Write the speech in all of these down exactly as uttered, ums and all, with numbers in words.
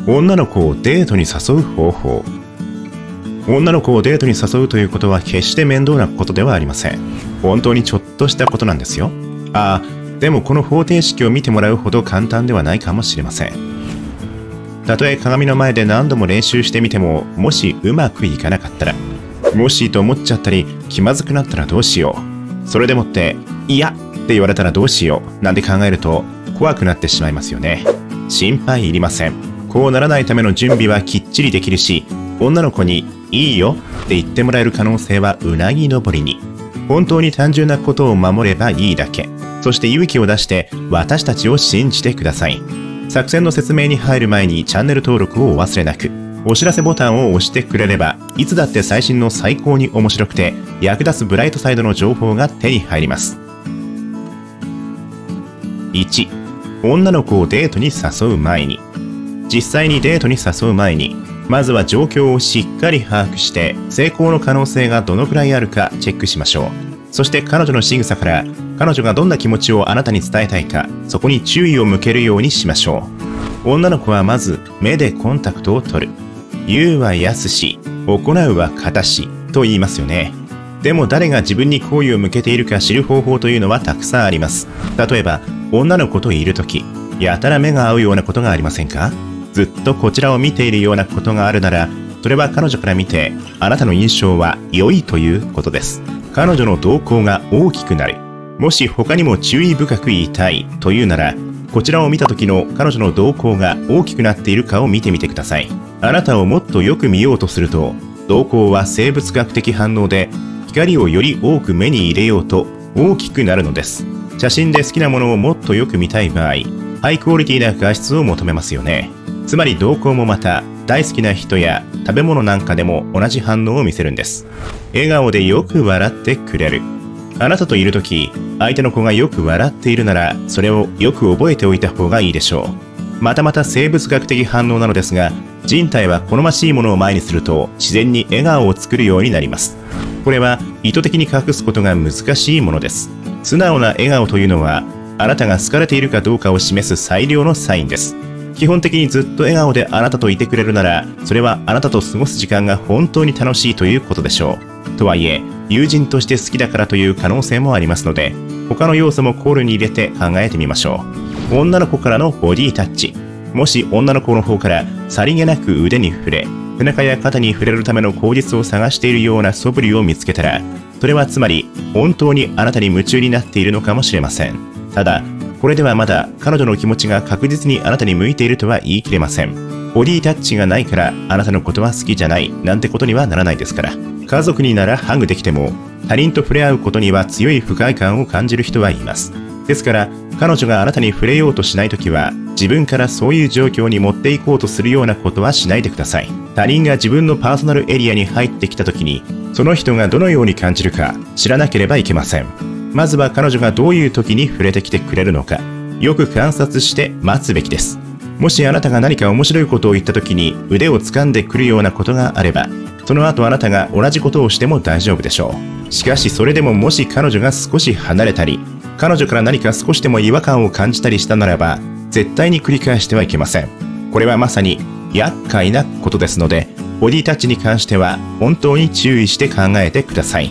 女の子をデートに誘う方法。女の子をデートに誘うということは決して面倒なことではありません。本当にちょっとしたことなんですよ。ああ、でもこの方程式を見てもらうほど簡単ではないかもしれません。たとえ鏡の前で何度も練習してみても、もしうまくいかなかったら、もしと思っちゃったり気まずくなったらどうしよう。それでもっていやって言われたらどうしようなんて考えると怖くなってしまいますよね。心配いりません。こうならないための準備はきっちりできるし、女の子にいいよって言ってもらえる可能性はうなぎ登りに。本当に単純なことを守ればいいだけ。そして勇気を出して私たちを信じてください。作戦の説明に入る前にチャンネル登録をお忘れなく。お知らせボタンを押してくれれば、いつだって最新の最高に面白くて役立つブライトサイドの情報が手に入ります。いち、女の子をデートに誘う前に。実際にデートに誘う前に、まずは状況をしっかり把握して成功の可能性がどのくらいあるかチェックしましょう。そして彼女の仕草から彼女がどんな気持ちをあなたに伝えたいか、そこに注意を向けるようにしましょう。女の子はまず目でコンタクトを取る。言うは易し、行うは難しと言いますよね。でも誰が自分に好意を向けているか知る方法というのはたくさんあります。例えば女の子といるとき、やたら目が合うようなことがありませんか？ずっとこちらを見ているようなことがあるなら、それは彼女から見てあなたの印象は良いということです。彼女の動向が大きくなる。もし他にも注意深く言いたいというなら、こちらを見た時の彼女の動向が大きくなっているかを見てみてください。あなたをもっとよく見ようとすると、動向は生物学的反応で光をより多く目に入れようと大きくなるのです。写真で好きなものをもっとよく見たい場合、ハイクオリティな画質を求めますよね。つまり動向もまた大好きな人や食べ物なんかでも同じ反応を見せるんです。笑顔でよく笑ってくれる。あなたといるとき、相手の子がよく笑っているなら、それをよく覚えておいた方がいいでしょう。またまた生物学的反応なのですが、人体は好ましいものを前にすると自然に笑顔を作るようになります。これは意図的に隠すことが難しいものです。素直な笑顔というのは、あなたが好かれているかどうかを示す最良のサインです。基本的にずっと笑顔であなたといてくれるなら、それはあなたと過ごす時間が本当に楽しいということでしょう。とはいえ、友人として好きだからという可能性もありますので、他の要素も考慮に入れて考えてみましょう。女の子からのボディタッチ。もし女の子の方からさりげなく腕に触れ、背中や肩に触れるための口実を探しているような素振りを見つけたら、それはつまり本当にあなたに夢中になっているのかもしれません。ただ、これではまだ彼女の気持ちが確実にあなたに向いているとは言い切れません。ボディタッチがないからあなたのことは好きじゃないなんてことにはならないですから。家族にならハグできても、他人と触れ合うことには強い不快感を感じる人はいます。ですから彼女があなたに触れようとしないときは、自分からそういう状況に持っていこうとするようなことはしないでください。他人が自分のパーソナルエリアに入ってきたときに、その人がどのように感じるか知らなければいけません。まずは彼女がどういう時に触れてきてくれるのか、よく観察して待つべきです。もしあなたが何か面白いことを言った時に腕を掴んでくるようなことがあれば、その後あなたが同じことをしても大丈夫でしょう。しかしそれでももし彼女が少し離れたり、彼女から何か少しでも違和感を感じたりしたならば、絶対に繰り返してはいけません。これはまさに厄介なことですので、ボディタッチに関しては本当に注意して考えてください。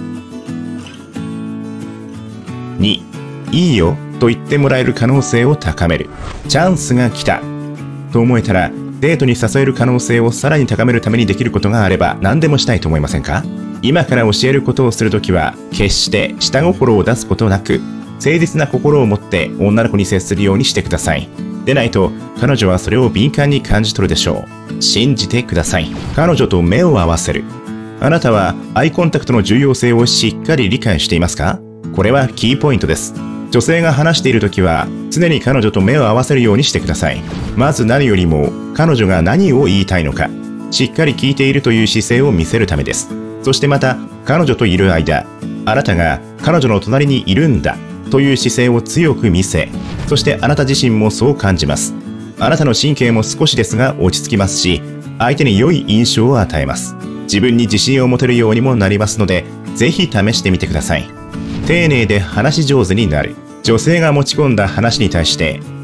に、いいよと言ってもらえる可能性を高める。チャンスが来たと思えたら、デートに誘える可能性をさらに高めるためにできることがあれば何でもしたいと思いませんか？今から教えることをするときは、決して下心を出すことなく、誠実な心を持って女の子に接するようにしてください。でないと、彼女はそれを敏感に感じ取るでしょう。信じてください。彼女と目を合わせる。あなたはアイコンタクトの重要性をしっかり理解していますか？これはキーポイントです。女性が話しているときは、常に彼女と目を合わせるようにしてください。まず何よりも、彼女が何を言いたいのか、しっかり聞いているという姿勢を見せるためです。そしてまた、彼女といる間、あなたが彼女の隣にいるんだという姿勢を強く見せ、そしてあなた自身もそう感じます。あなたの神経も少しですが落ち着きますし、相手に良い印象を与えます。自分に自信を持てるようにもなりますので、ぜひ試してみてください。丁寧で話し上手になる。女性が持ち込んだ話に対して、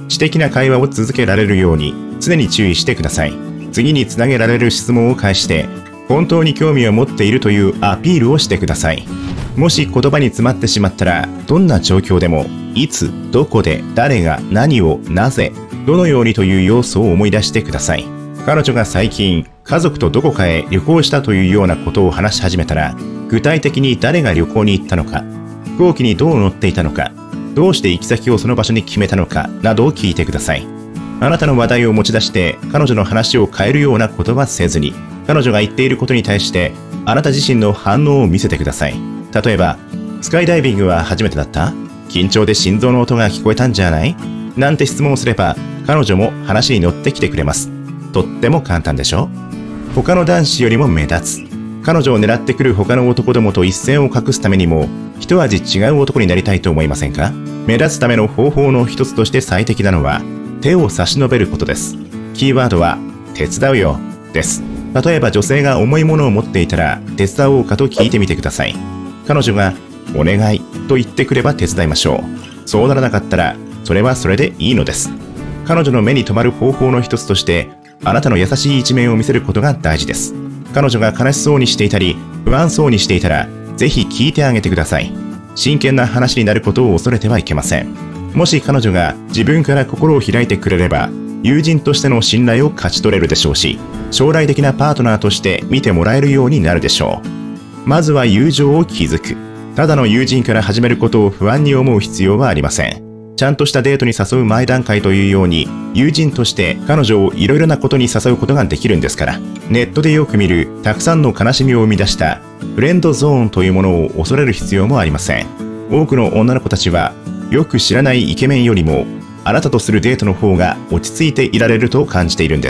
知的な会話を続けられるように常に注意してください。次につなげられる質問を返して本当に興味を持っているというアピールをしてください。もし言葉に詰まってしまったら、どんな状況でもいつどこで誰が何をなぜどのようにという要素を思い出してください。彼女が最近家族とどこかへ旅行したというようなことを話し始めたら、具体的に誰が旅行に行ったのか、飛行機にどう乗っていたのか、どうして行き先をその場所に決めたのかなどを聞いてください。あなたの話題を持ち出して彼女の話を変えるようなことはせずに、彼女が言っていることに対してあなた自身の反応を見せてください。例えば、スカイダイビングは初めてだった？緊張で心臓の音が聞こえたんじゃない？なんて質問をすれば彼女も話に乗ってきてくれます。とっても簡単でしょ？他の男子よりも目立つ。彼女を狙ってくる他の男どもと一線を画すためにも一味違う男になりたいと思いませんか？目立つための方法の一つとして最適なのは手を差し伸べることです。キーワードは手伝うよです。例えば女性が重いものを持っていたら手伝おうかと聞いてみてください。彼女がお願いと言ってくれば手伝いましょう。そうならなかったらそれはそれでいいのです。彼女の目に留まる方法の一つとしてあなたの優しい一面を見せることが大事です。彼女が悲しそうにしていたり不安そうにしていたらぜひ聞いてあげてください。真剣な話になることを恐れてはいけません。もし彼女が自分から心を開いてくれれば友人としての信頼を勝ち取れるでしょうし、将来的なパートナーとして見てもらえるようになるでしょう。まずは友情を築く。ただの友人から始めることを不安に思う必要はありません。ちゃんとしたデートに誘う前段階というように、友人として彼女をいろいろなことに誘うことができるんですから。ネットでよく見るたくさんの悲しみを生み出したフレンドゾーンというものを恐れる必要もありません。多くの女の子たちはよく知らないイケメンよりもあなたとするデートの方が落ち着いていられると感じているんです。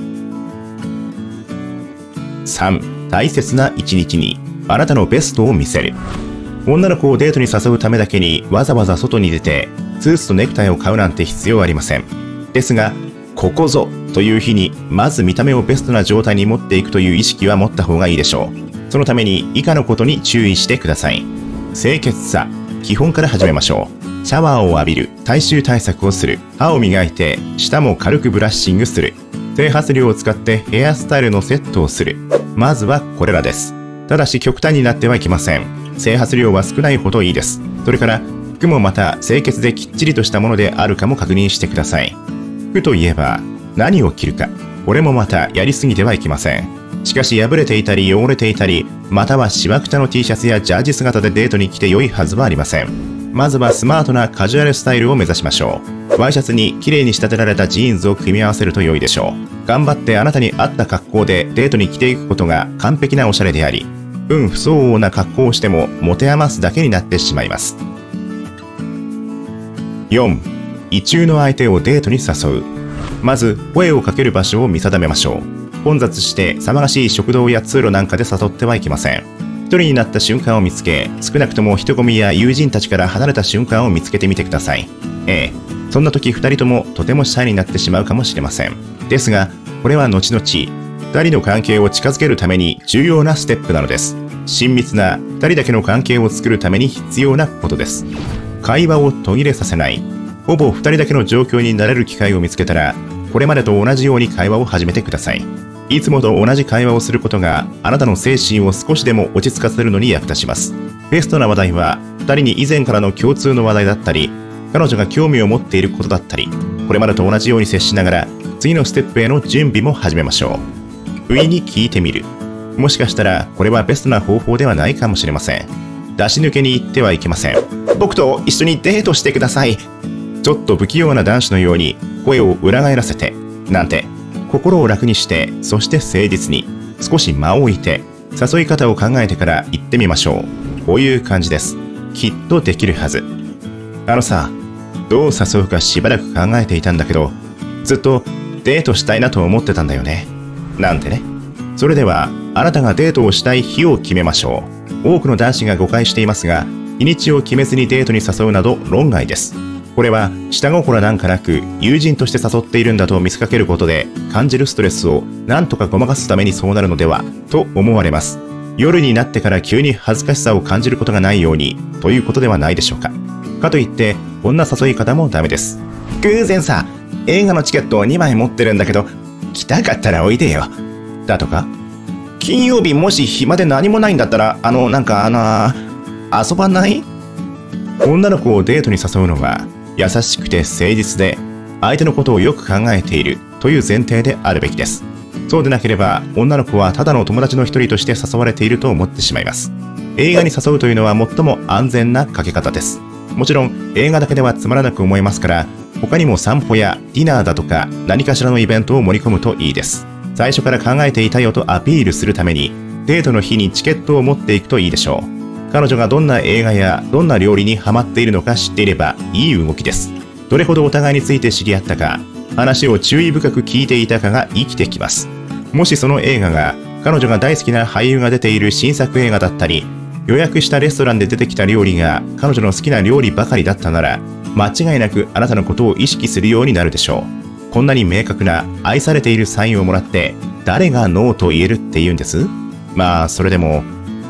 さん. 大切な一日にあなたのベストを見せる。女の子をデートに誘うためだけにわざわざ外に出てスーツとネクタイを買うなんて必要ありません。ですが、ここぞという日にまず見た目をベストな状態に持っていくという意識は持った方がいいでしょう。そのために以下のことに注意してください。清潔さ、基本から始めましょう。シャワーを浴びる、体臭対策をする、歯を磨いて舌も軽くブラッシングする、整髪料を使ってヘアスタイルのセットをする。まずはこれらです。ただし極端になってはいけません。整髪料は少ないほどいいです。それから服もまた清潔できっちりとしたものであるかも確認してください。服といえば何を着るか、これもまたやりすぎてはいけません。しかし破れていたり汚れていたり、またはしわくちゃの T シャツやジャージ姿でデートに来て良いはずはありません。まずはスマートなカジュアルスタイルを目指しましょう。ワイシャツに綺麗に仕立てられたジーンズを組み合わせると良いでしょう。頑張ってあなたに合った格好でデートに着ていくことが完璧なおしゃれであり、運不相応な格好をしても持て余すだけになってしまいます。よん. 意中の相手をデートに誘う。まず声をかける場所を見定めましょう。混雑して騒がしい食堂や通路なんかで誘ってはいけません。一人になった瞬間を見つけ、少なくとも人混みや友人たちから離れた瞬間を見つけてみてください。ええ、そんな時二人ともとてもシャイになってしまうかもしれません。ですが、これは後々二人の関係を近づけるために重要なステップなのです。親密な二人だけの関係を作るために必要なことです。会話を途切れさせない。ほぼ二人だけの状況になれる機会を見つけたら、これまでと同じように会話を始めてください。いつもと同じ会話をすることがあなたの精神を少しでも落ち着かせるのに役立ちます。ベストな話題はふたりに以前からの共通の話題だったり、彼女が興味を持っていることだったり、これまでと同じように接しながら次のステップへの準備も始めましょう。不意に聞いてみる。もしかしたらこれはベストな方法ではないかもしれません。出し抜けに行ってはいけません。僕と一緒にデートしてください。ちょっと不器用な男子のように声を裏返らせてなんて、心を楽にして、そして誠実に少し間を置いて誘い方を考えてから行ってみましょう。こういう感じです。きっとできるはず。あのさ、どう誘うかしばらく考えていたんだけど、ずっとデートしたいなと思ってたんだよね。なんてね。それではあなたがデートをしたい日を決めましょう。多くの男子が誤解していますが、日にちを決めずにデートに誘うなど論外です。これは下心なんかなく友人として誘っているんだと見せかけることで感じるストレスをなんとかごまかすためにそうなるのではと思われます。夜になってから急に恥ずかしさを感じることがないようにということではないでしょうか。かといってこんな誘い方もダメです。 偶然さ、映画のチケットをにまい持ってるんだけど、来たかったらおいでよ。だとか、金曜日もし暇で何もないんだったら、あの、なんかあの、遊ばない？女の子をデートに誘うのは、優しくて誠実で、相手のことをよく考えているという前提であるべきです。そうでなければ、女の子はただの友達の一人として誘われていると思ってしまいます。映画に誘うというのは最も安全なかけ方です。もちろん、映画だけではつまらなく思えますから、他にも散歩やディナーだとか何かしらのイベントを盛り込むといいです。最初から考えていたよとアピールするために、デートの日にチケットを持っていくといいでしょう。彼女がどんな映画やどんな料理にハマっているのか知っていればいい動きです。どれほどお互いについて知り合ったか、話を注意深く聞いていたかが生きてきます。もしその映画が彼女が大好きな俳優が出ている新作映画だったり、予約したレストランで出てきた料理が彼女の好きな料理ばかりだったなら、間違いなくあなたのことを意識するようになるでしょう。こんなに明確な愛されているサインをもらって誰がノーと言えるって言うんです？まあそれでも。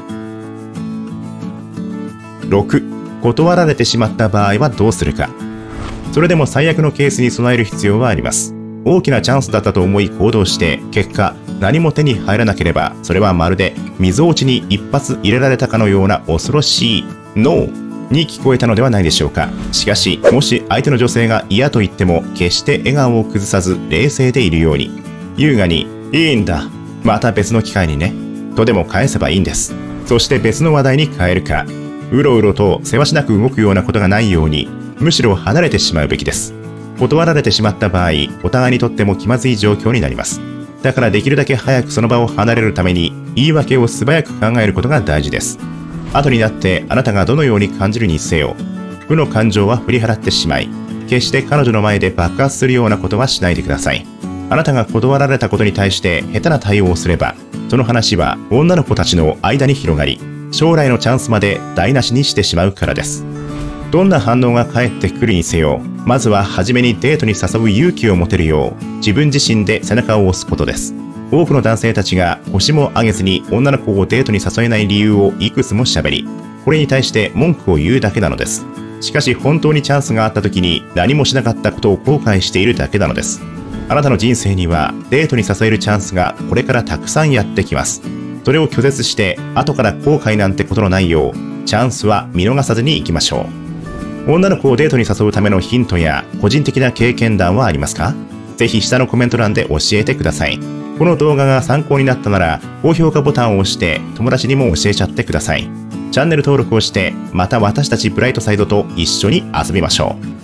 ろく、断られてしまった場合はどうするか。それでも最悪のケースに備える必要はあります。大きなチャンスだったと思い行動して結果何も手に入らなければ、それはまるで溝落ちに一発入れられたかのような恐ろしいノーに聞こえたのではないでしょうか。しかしもし相手の女性が嫌と言っても決して笑顔を崩さず冷静でいるように優雅にいいんだ、また別の機会にねとでも返せばいいんです。そして別の話題に変えるか、うろうろとせわしなく動くようなことがないようにむしろ離れてしまうべきです。断られてしまった場合、お互いにとっても気まずい状況になります。だからできるだけ早くその場を離れるために言い訳を素早く考えることが大事です。後になってあなたがどのように感じるにせよ、負の感情は振り払ってしまい、決して彼女の前で爆発するようなことはしないでください。あなたが断られたことに対して下手な対応をすれば、その話は女の子たちの間に広がり、将来のチャンスまで台無しにしてしまうからです。どんな反応が返ってくるにせよ、まずは初めにデートに誘う勇気を持てるよう、自分自身で背中を押すことです。多くの男性たちが腰も上げずに女の子をデートに誘えない理由をいくつも喋り、これに対して文句を言うだけなのです。しかし本当にチャンスがあった時に何もしなかったことを後悔しているだけなのです。あなたの人生にはデートに誘えるチャンスがこれからたくさんやってきます。それを拒絶して後から後悔なんてことのないよう、チャンスは見逃さずに行きましょう。女の子をデートに誘うためのヒントや個人的な経験談はありますか？ぜひ下のコメント欄で教えてください。この動画が参考になったなら高評価ボタンを押して友達にも教えちゃってください。チャンネル登録をしてまた私たちブライトサイドと一緒に遊びましょう。